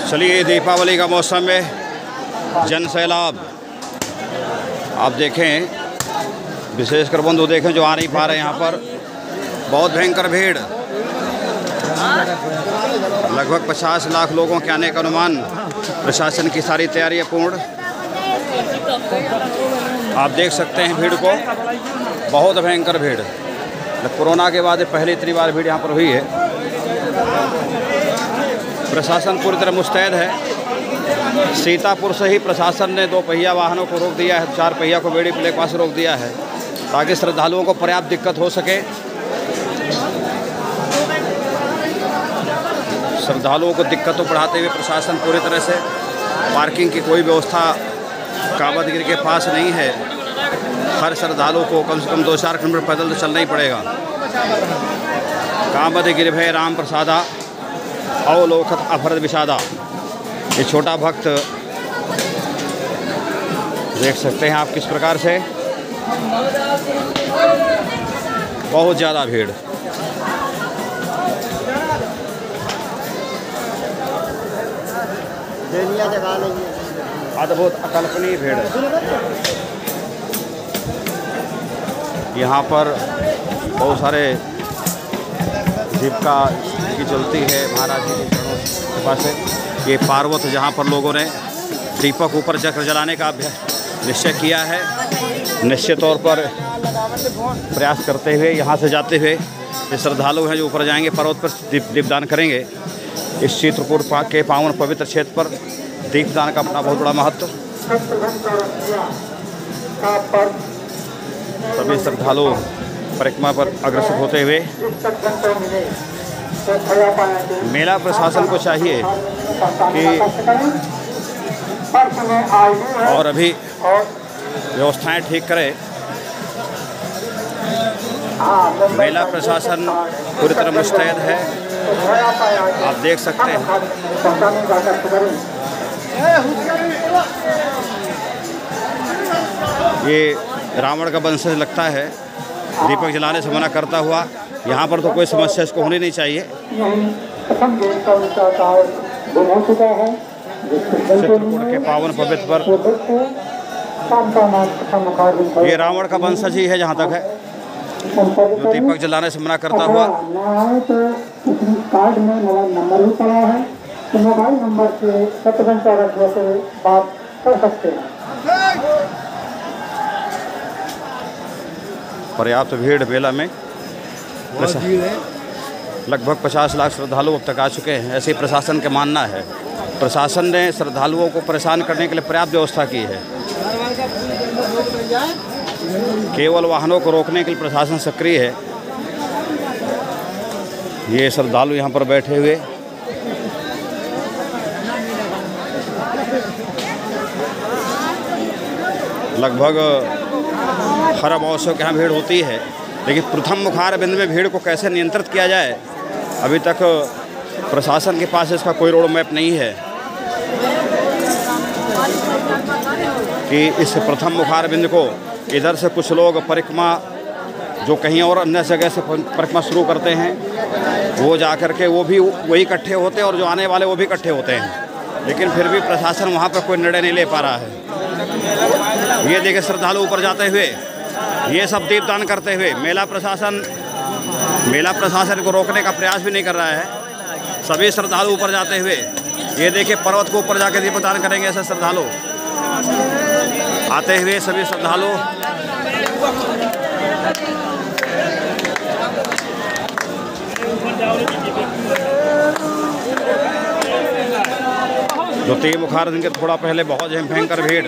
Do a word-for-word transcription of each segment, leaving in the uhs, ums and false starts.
चलिए, दीपावली का मौसम में जन सैलाब आप देखें, विशेषकर बंधु देखें जो आ नहीं पा रहे हैं। यहाँ पर बहुत भयंकर भीड़, लगभग पचास लाख लोगों के आने का अनुमान। प्रशासन की सारी तैयारियां पूर्ण। आप देख सकते हैं भीड़ को, बहुत भयंकर भीड़। कोरोना के बाद पहली इतनी बार भीड़ यहाँ पर हुई है। प्रशासन पूरी तरह मुस्तैद है। सीतापुर से ही प्रशासन ने दो पहिया वाहनों को रोक दिया है, चार पहिया को बेड़ी पुल के पास रोक दिया है ताकि श्रद्धालुओं को पर्याप्त दिक्कत हो सके। श्रद्धालुओं को दिक्कतों बढ़ाते हुए प्रशासन पूरी तरह से, पार्किंग की कोई व्यवस्था कामतगिरी के पास नहीं है। हर श्रद्धालु को कम से कम दो चार किलोमीटर पैदल तो चलना ही पड़ेगा। कामतगिरी भय राम प्रसादा अवलोकत अभरत विषादा। ये छोटा भक्त देख सकते हैं आप किस प्रकार से, बहुत ज़्यादा भीड़। अद्भुत अकल्पनीय भीड़। यहाँ पर बहुत सारे जीविका की चलती है महाराज जी के पास है। ये पार्वत जहाँ पर लोगों ने दीपक ऊपर चक्र जलाने का निश्चय किया है, निश्चित तौर पर प्रयास करते हुए यहाँ से जाते हुए ये श्रद्धालु हैं जो ऊपर जाएंगे, पर्वत पर दीप दीपदान करेंगे। इस चित्रकूट के पावन पवित्र क्षेत्र पर दीपदान का अपना बहुत बड़ा महत्व। सभी श्रद्धालु परिक्रमा पर अग्रसर होते हुए, मेला प्रशासन को चाहिए कि और अभी व्यवस्थाएं ठीक करे। मेला प्रशासन पूरी तरह मुस्तैद है, आप देख सकते हैं। ये रावण का वंशज लगता है, दीपक जलाने से मना करता हुआ। यहाँ पर तो कोई समस्या इसको होनी नहीं चाहिए। चित्रकूट के पावन पवित्र पर ये रावण का वंशज ही है जहाँ तक है, जो दीपक जलाने से मना करता हुआ। कार्ड में मोबाइल नंबर भी पड़ा है, तो मोबाइल नंबर से सत्रह से बात कर सकते हैं। पर्याप्त भीड़ मेला में, लगभग पचास लाख श्रद्धालु अब तक आ चुके हैं, ऐसे ही प्रशासन का मानना है। प्रशासन ने श्रद्धालुओं को परेशान करने के लिए पर्याप्त व्यवस्था की है। केवल वाहनों को रोकने के लिए प्रशासन सक्रिय है। ये श्रद्धालु यहाँ पर बैठे हुए, लगभग हर अवसर के यहाँ भीड़ होती है, लेकिन प्रथम मुखार बिंदु में भीड़ को कैसे नियंत्रित किया जाए, अभी तक प्रशासन के पास इसका कोई रोड मैप नहीं है कि इस प्रथम मुखार बिंदु को इधर से कुछ लोग परिक्रमा जो कहीं और अन्य जगह से परिक्रमा शुरू करते हैं, वो जा कर के वो भी वही इकट्ठे होते हैं और जो आने वाले वो भी इकट्ठे होते हैं, लेकिन फिर भी प्रशासन वहाँ पर कोई निर्णय नहीं ले पा रहा है। ये देखिए श्रद्धालु ऊपर जाते हुए, ये सब दीपदान करते हुए। मेला प्रशासन मेला प्रशासन को रोकने का प्रयास भी नहीं कर रहा है। सभी श्रद्धालु ऊपर जाते हुए, ये देखिए पर्वत को ऊपर जाकर दीपदान करेंगे ऐसे श्रद्धालु आते हुए। सभी श्रद्धालु जो तीन मुखार दिन के थोड़ा पहले बहुत भयंकर भीड़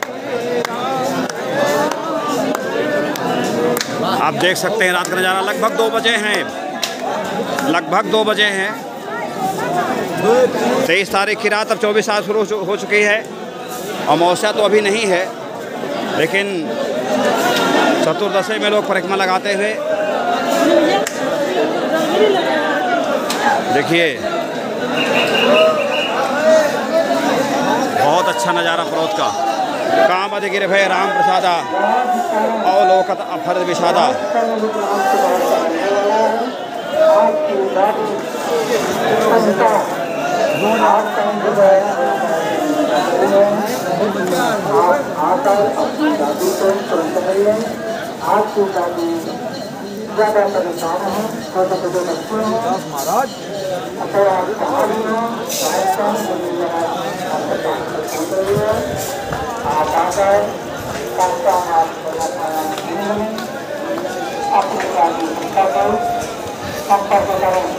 आप देख सकते हैं। रात का नज़ारा, लगभग दो बजे हैं, लगभग दो बजे हैं। तेईस तारीख की रात अब चौबीस आज शुरू हो चुकी है। अमावस्या तो अभी नहीं है, लेकिन चतुर्दशी में लोग परिक्रमा लगाते हुए देखिए, बहुत अच्छा नज़ारा पर्वत का। कामतगिरी भय राम प्रसादा अवलोकत अभरत विषादा। आकर अपनी दादी को तुरंत मिल लें। आपकी दादी ज़्यादा परेशान है, छोटे छोटे बच्चे हैं, अगर आप पहाड़ी हो राजस्थान आप आकर आपका अपनी दादी संपर्क करें।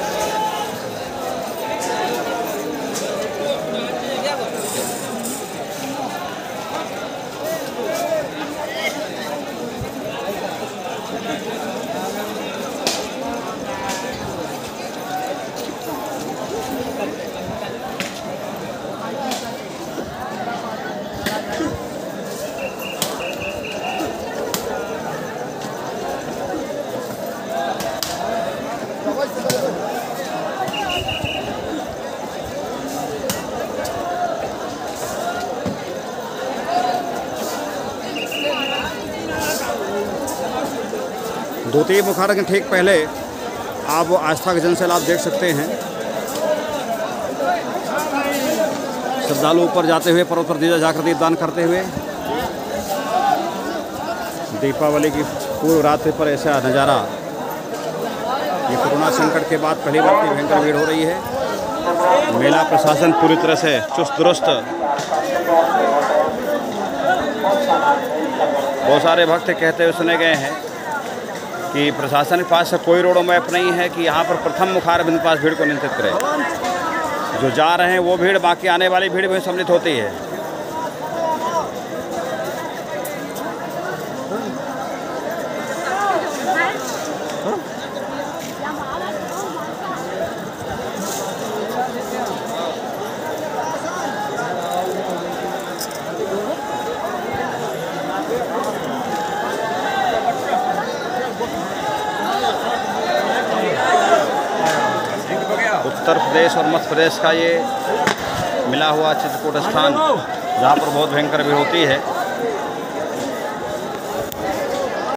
द्वितीय बुखार के ठीक पहले आप वो आस्था का जनसैलाब देख सकते हैं। श्रद्धालु ऊपर जाते हुए पर्वत पर दीजा जाकर दीपदान करते हुए। दीपावली की पूर्व रात्रि पर ऐसा नज़ारा, ये कोरोना संकट के बाद पहली बार की भयंकर भीड़ हो रही है। मेला प्रशासन पूरी तरह से चुस्त दुरुस्त। बहुत सारे भक्त कहते हुए सुने गए हैं कि प्रशासन के पास कोई रोड मैप नहीं है कि यहाँ पर प्रथम मुखार बिंदु पास भीड़ को नियंत्रित करे। जो जा रहे हैं वो भीड़, बाकी आने वाली भीड़ भी सम्मिलित होती है। उत्तर प्रदेश और मध्य प्रदेश का ये मिला हुआ चित्रकूट स्थान, जहाँ पर बहुत भयंकर भीड़ होती है।